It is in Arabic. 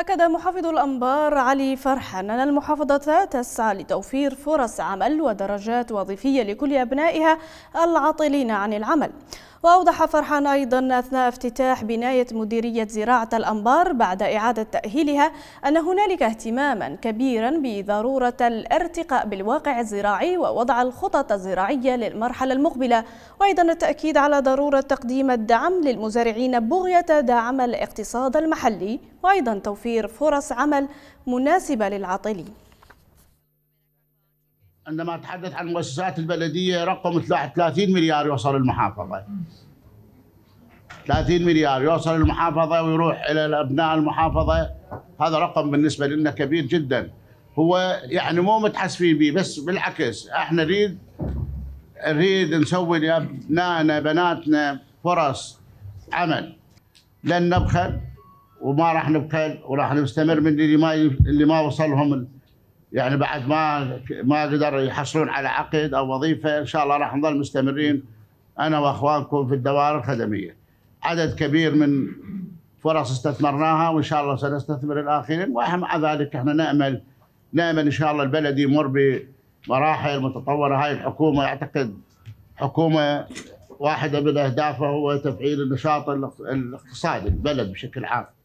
أكد محافظ الأنبار علي فرحان أن المحافظة تسعى لتوفير فرص عمل ودرجات وظيفية لكل أبنائها العاطلين عن العمل. وأوضح فرحان أيضا أثناء افتتاح بناية مديرية زراعة الأنبار بعد إعادة تأهيلها أن هنالك اهتماما كبيرا بضرورة الارتقاء بالواقع الزراعي ووضع الخطط الزراعية للمرحلة المقبلة، وأيضا التأكيد على ضرورة تقديم الدعم للمزارعين بغية دعم الاقتصاد المحلي، وأيضا توفير فرص عمل مناسبة للعاطلين. عندما أتحدث عن المؤسسات البلدية رقم 30 مليار يوصل المحافظة، 30 مليار يوصل المحافظة ويروح إلى أبناء المحافظة. هذا رقم بالنسبة لنا كبير جدا. هو يعني مو متحسفين به، بس بالعكس احنا نريد نسوي لأبنائنا بناتنا فرص عمل. لن نبخل وما راح نبخل، وراح نستمر من اللي ما وصلهم، يعني بعد ما قدروا يحصلون على عقد او وظيفه. ان شاء الله راح نظل مستمرين انا واخوانكم في الدوائر الخدميه. عدد كبير من فرص استثمرناها، وان شاء الله سنستثمر الاخرين. ومع ذلك احنا نامل ان شاء الله البلد يمر بمراحل متطوره. هاي الحكومه اعتقد حكومه واحده من اهدافها هو تفعيل النشاط الاقتصادي البلد بشكل عام.